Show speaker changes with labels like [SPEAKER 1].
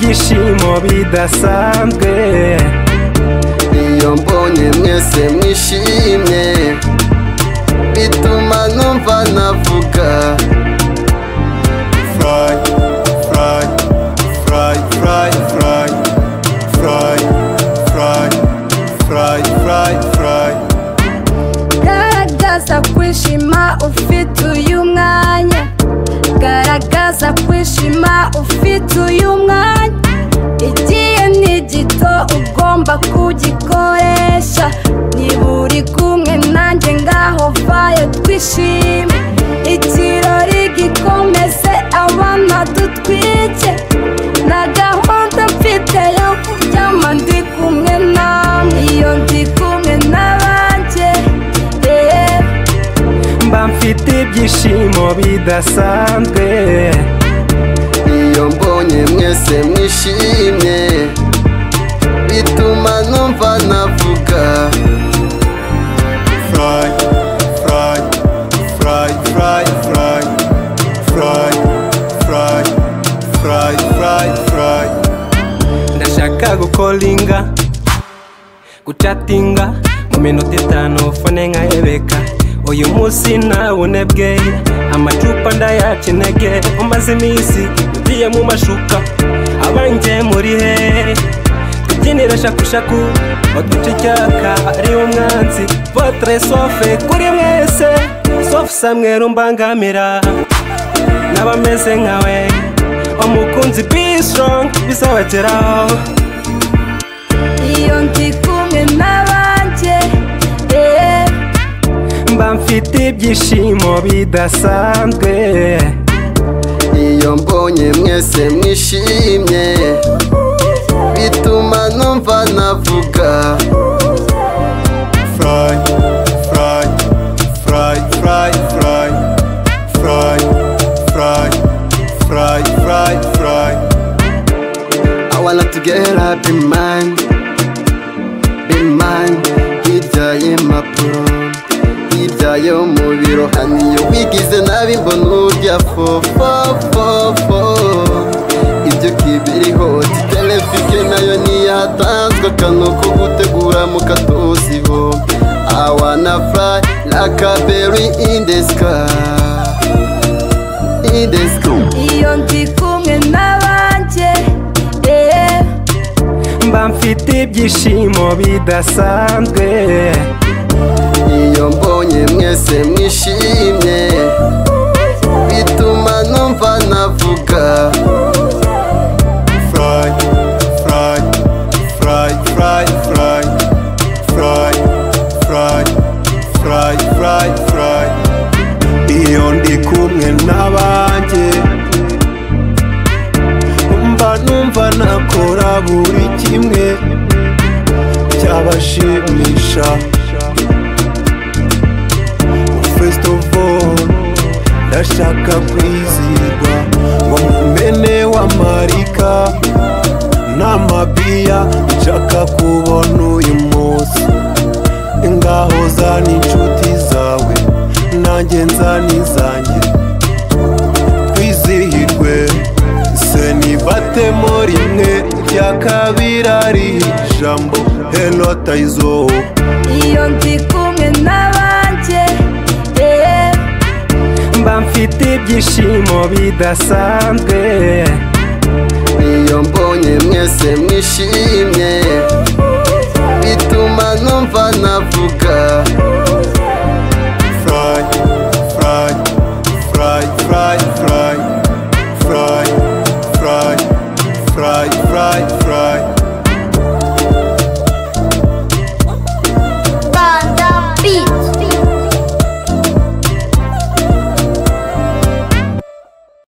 [SPEAKER 1] ibyishimo bidasanzwe
[SPEAKER 2] iyo mbonye mwese mwishimye bituma numva navuga
[SPEAKER 1] fry fry fry fry fry fry fry fry fry fry
[SPEAKER 3] garagaza kwishima ufite uyu mwanya garagaza kwishima ufite uyu mwanya igihe ni gito ugomba kugikoresha niba uri kumwe nanjye ngaho vayo twishime ikirori gikomeze abana dutwike na gahunda mfite yo kuryama ndi kumwe namwe iyo ndi kumwe n'abanjye
[SPEAKER 1] mba mfite ibyishimo bidasanzwe
[SPEAKER 2] iyo mbonye mwese mwishimye bituma numva navuga
[SPEAKER 1] fry fry fry fry fry fry fry fry fry fry ndashaka gukolinga gucatinga mu minota 5 fone nkayebeka uyu munsi nawunebwe amacupa ndayakinege umaze iminsi ugiye mu mashuka abanjye muri he tubyinira shakushaku waduca icyaka ari umwanzi votre sofe kuri mwese sofe samweru mbangamira n'abameze nkawe umukunzi be strong bizabageraho
[SPEAKER 3] iyo ndi kumwe n'abanjye
[SPEAKER 1] mba mfite ibyishimo bidasanzwe
[SPEAKER 2] iyo mbonye mwese mwishimye bituma numva navuga
[SPEAKER 1] fry fry fry fry fry fry fry fry fry fry
[SPEAKER 2] I wanna to get up in mind hirya y'impapuro hirya yo mu biro haniyo wigize nabi mbona urya fofofofo ibyo kibiriho telefike nayo niyatanzwe akano ko gutegura mu katosiho I wanna fly like a berry in the sky
[SPEAKER 3] iyo ndi kumwe n'abanjye
[SPEAKER 1] mba mfite ibyishimo bidasanzwe
[SPEAKER 2] iyo mbonye mwese mwishimye bituma numva navuga
[SPEAKER 1] fry fry fry fry fry fry fry fry fry fry iyo ndi kumwe n'abanjye mba numva nakora buri kimwe cyabashimisha first of all ndashaka kwizirwa ngo mumene w'amarika n'amabiya nshaka kubona uyu munsi ngaho zana inshuti zawe nanjye nzana izanjye twizihirwe se nibatemo rimwe rya kabiri ari ijambo hello tayizo
[SPEAKER 3] iyo ndi kumwe n'abanjye
[SPEAKER 1] mba mfite ibyishimo bidasanzwe
[SPEAKER 2] iyo mbonye mwese mwishimye bituma numva navuga